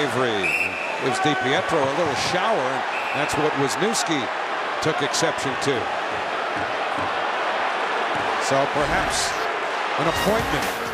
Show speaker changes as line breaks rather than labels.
Avery gives DiPietro a little shower, and that's what Wisniewski took exception to. So perhaps an appointment